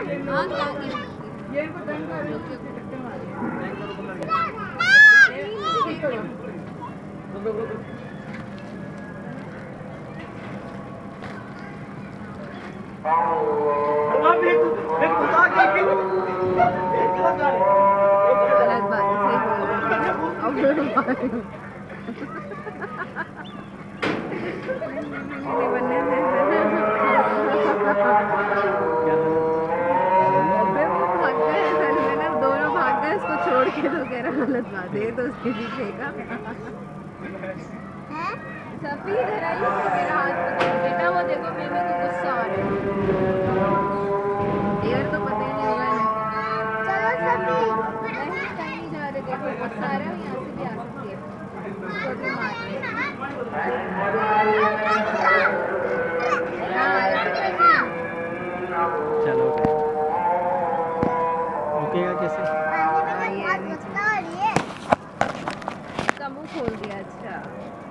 दोनों भाग गए इसको छोड़ के, तो कह रहा गलत बात है तो उसके पीछे का सफी इधर आई तो मेरा हाथ पकड़ बेटा वो देखो मेरे को गुस्सा आ रहा है यार तो पता ही नहीं होगा चलो सफी नहीं कहीं जा रहे देखो गुस्सा आ रहा है यहाँ से भी आ सकती है उसको भी मार चलो रुकेगा कैसे? इसका मुंह खोल दिया। अच्छा